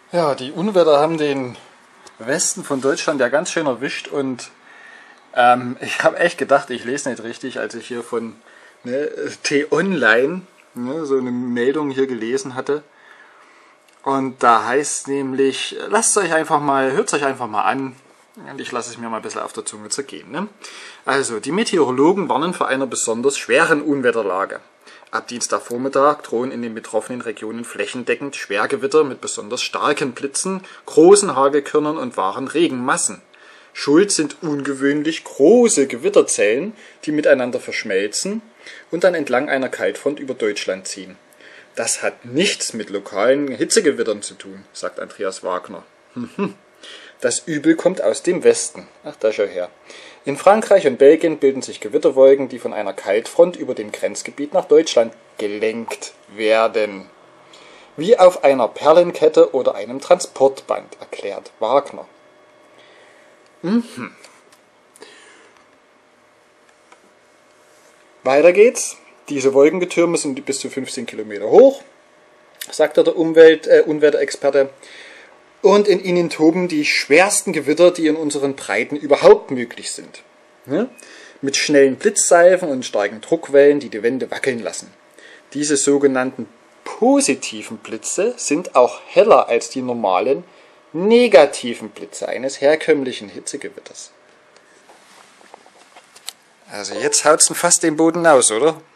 Ja, die Unwetter haben den Westen von Deutschland ja ganz schön erwischt und ich habe echt gedacht, ich lese nicht richtig, als ich hier von T-Online so eine Meldung hier gelesen hatte. Und da heißt nämlich, hört es euch einfach mal an und ich lasse es mir mal ein bisschen auf der Zunge zergehen. Ne? Also, die Meteorologen warnen vor einer besonders schweren Unwetterlage. Ab Dienstagvormittag drohen in den betroffenen Regionen flächendeckend Schwergewitter mit besonders starken Blitzen, großen Hagelkörnern und wahren Regenmassen. Schuld sind ungewöhnlich große Gewitterzellen, die miteinander verschmelzen und dann entlang einer Kaltfront über Deutschland ziehen. Das hat nichts mit lokalen Hitzegewittern zu tun, sagt Andreas Wagner. Das Übel kommt aus dem Westen. Ach, da schau her. In Frankreich und Belgien bilden sich Gewitterwolken, die von einer Kaltfront über dem Grenzgebiet nach Deutschland gelenkt werden. Wie auf einer Perlenkette oder einem Transportband, erklärt Wagner. Weiter geht's. Diese Wolkengetürme sind bis zu 15 Kilometer hoch, sagt der Unwetterexperte. Und in ihnen toben die schwersten Gewitter, die in unseren Breiten überhaupt möglich sind. Ja? Mit schnellen Blitzsalven und starken Druckwellen, die die Wände wackeln lassen. Diese sogenannten positiven Blitze sind auch heller als die normalen negativen Blitze eines herkömmlichen Hitzegewitters. Also jetzt haut's fast den Boden aus, oder?